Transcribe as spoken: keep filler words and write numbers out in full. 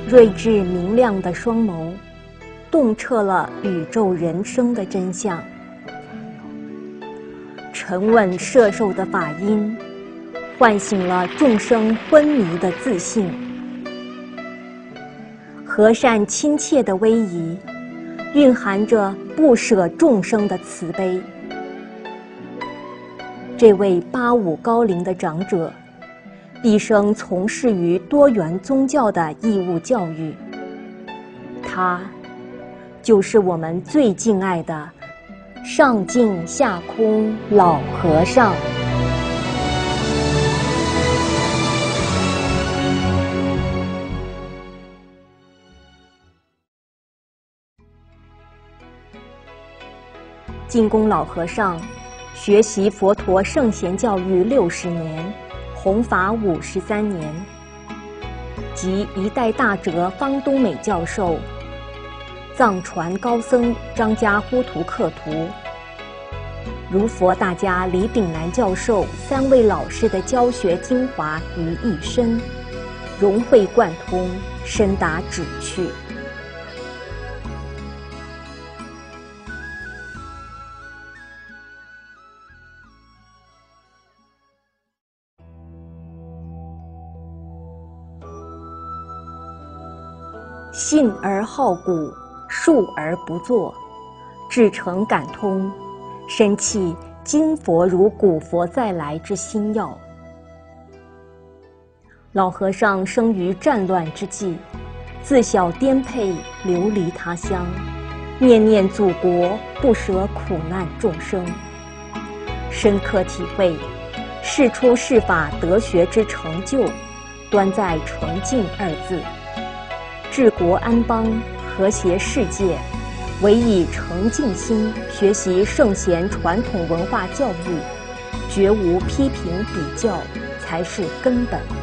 睿智明亮的双眸，洞彻了宇宙人生的真相；沉稳摄受的法音，唤醒了众生昏迷的自信；和善亲切的威仪，蕴含着不舍众生的慈悲。这位八五高龄的长者，毕生从事于多元宗教的义务教育，他就是我们最敬爱的上净下空老和尚。净空老和尚学习佛陀圣贤教育六十年，弘法五十三年，及一代大哲方东美教授、藏传高僧张家呼图克图、如佛大家李炳南教授三位老师的教学精华于一身，融会贯通，深达旨趣。信而好古，述而不作，至诚感通，深契今佛如古佛再来之心要。老和尚生于战乱之际，自小颠沛流离他乡，念念祖国，不舍苦难众生，深刻体会事出世法德学之成就，端在诚敬二字。治国安邦，和谐世界，唯以诚敬心学习圣贤传统文化教育，绝无批评比较，才是根本。